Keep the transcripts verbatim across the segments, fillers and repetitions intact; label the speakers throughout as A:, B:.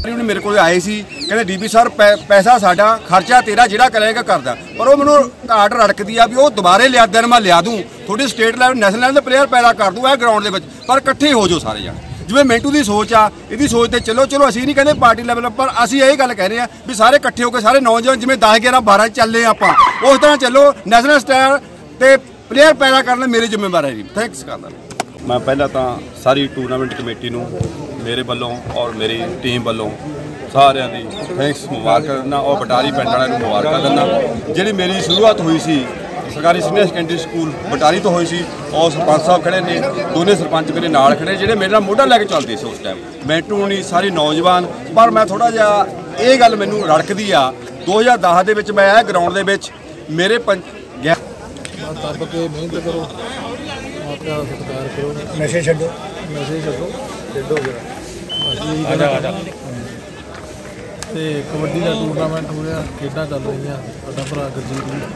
A: Secretary ने मेरे को आए सी कहते डी पी सर पै पैसा साडा खर्चा तेरा जिहड़ा करेगा करदा पर वो मैनूं घाट रड़कदी आ भी वो दुबारे लिया दिन मैं लिया दूँ थोड़ी स्टेट लैवल नैशनल लैवल के प्लेयर पैदा कर दूँ ग्राउंड के पर इकट्ठे हो जाओ सारे जने जिवें मिंटू की सोच आ इहदी सोच ते चलो चलो असीं नहीं कहते पार्टी लैवल पर असीं यही गल कह रहे हैं भी सारे इकट्ठे होकर सारे नौजवान जिवें दस ग्यारह बारह चले आपां उस तरह चलो नैशनल स्टार ते प्लेयर पैदा करना मेरी जिम्मेवारी है जी। थैंक्स करदा
B: मैं पहला तो सारी टूरनामेंट कमेटी नूं मेरे वालों और मेरी टीम वालों सारिਆਂ ਦੀ थैंक्स मुबारक दिंदा और बटारी पिंड वालिਆਂ ਨੂੰ मुबारक दिंदा ਜਿਹੜੀ मेरी शुरुआत हुई सी सरकारी सीनियर सैकेंडरी स्कूल बटारी तो हुई सी और सरपंच साहब खड़े ने दोनों सरपंच मेरे नाल खड़े ਜਿਹੜੇ मेरे नाल मोढा लैके चलते सी उस टाइम मैंटू नहीं सारी नौजवान पर मैं थोड़ा जिहा ये गल मैनूं रड़कदी आ दो हज़ार दस ਦੇ ਵਿੱਚ मैं ग्राउंड ਦੇ ਵਿੱਚ मेरे पंच
C: तब के मेहनत करो आपका सत्कार करो नशे छो नशे छो खेडो तो कबड्डी का टूरनामेंट हो रहा खेडा चल रही साडा भरा गुरजीत भी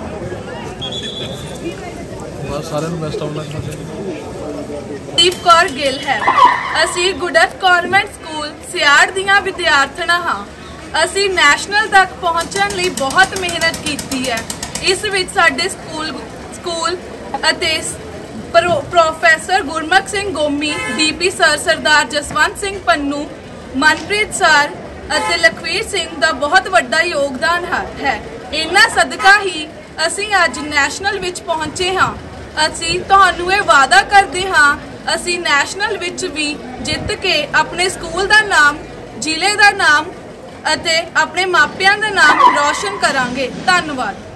C: बस सारे best of luck
D: Deep Kaur Gill है असी गुडत कॉन्वेंट स्कूल सियाड़ दियां विद्यार्थियां हाँ असी नैशनल तक पहुँचने लिए बहुत मेहनत की है। इस विच साडे स्कूल स्कूल अते professor Gurmukh Singh Gomi D P sir Sardar Jaswant Singh Pannu Manpreet sir अते लखवीर सिंह का बहुत वड्डा योगदान है। इन्हां सदका ही असी अज नैशनल विच पहुँचे हाँ। असी तुहानू ये वादा करते हाँ असी नैशनल विच भी जित के अपने स्कूल का नाम जिले का नाम अते अपने मापियां का नाम रोशन करांगे। धन्यवाद।